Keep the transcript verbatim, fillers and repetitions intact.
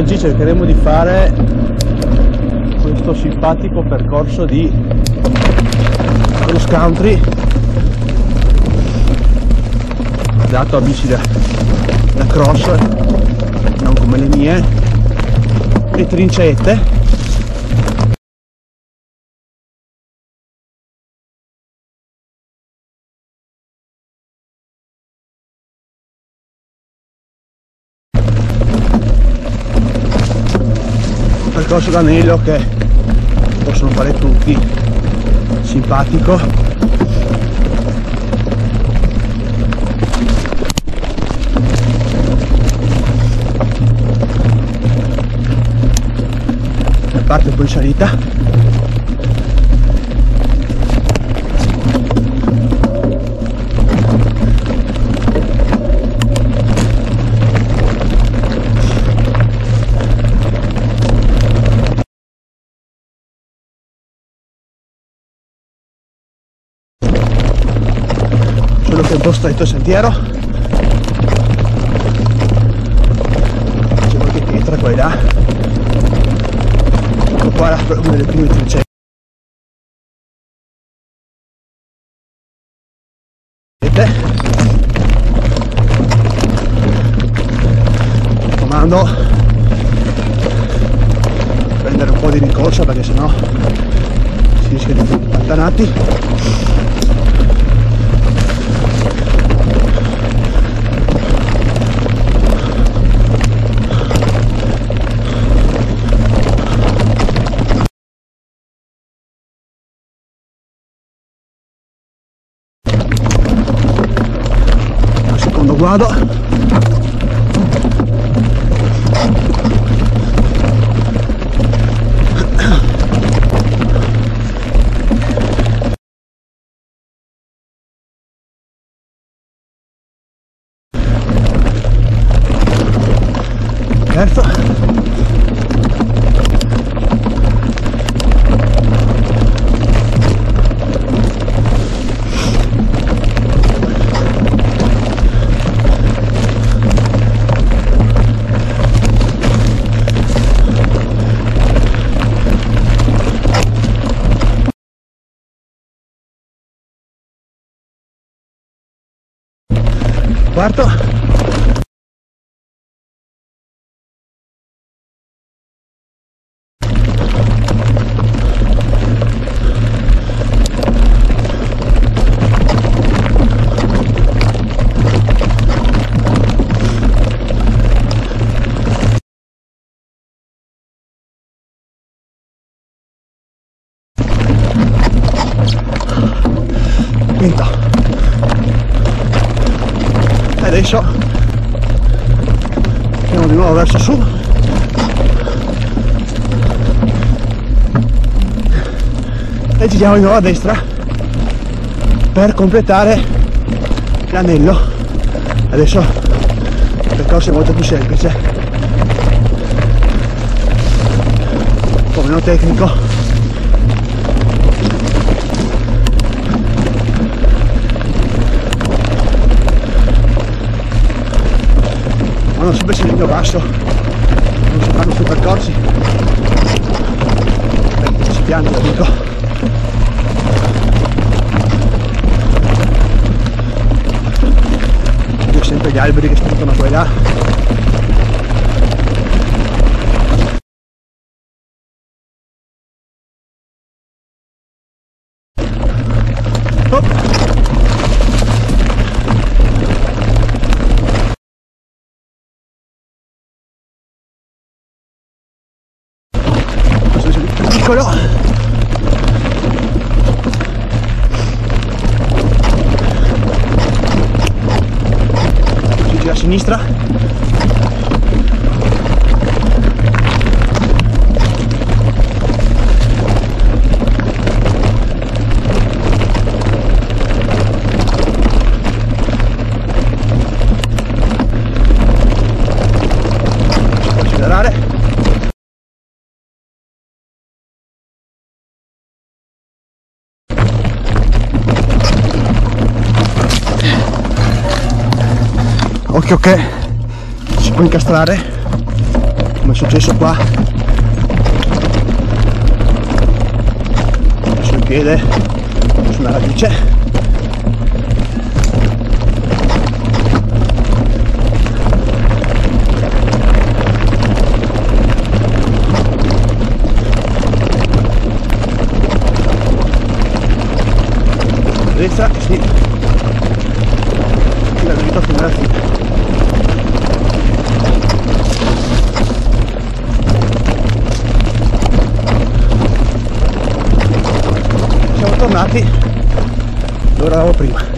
Oggi cercheremo di fare questo simpatico percorso di cross country dato a bici da, da cross, non come le mie, e trincette. Percorso d'anello che possono fare tutti, simpatico. La parte poi salita. Solo che è un po' stretto il sentiero, c'è qualche pietra qua e là, ecco qua una delle prime trincette. Mi raccomando, prendere un po' di rincorsa perché sennò si rischia di essere impantanati. Secondo guado, terzo, quarto, quinto. Adesso andiamo di nuovo verso su e giriamo di nuovo a destra per completare l'anello. Adesso il percorso è molto più semplice, un po' meno tecnico. Non sempre c'è il mio basso, non si fanno sui percorsi, perché si pianta, dico. Vedo sempre gli alberi che spuntano qua e là. Oh. Piccolo, si gira a sinistra, accelerare. Occhio che si può incastrare. come è successo qua, sul piede, su una radice. Destra, sì, la verità fino alla fine. Siamo tornati dove eravamo prima.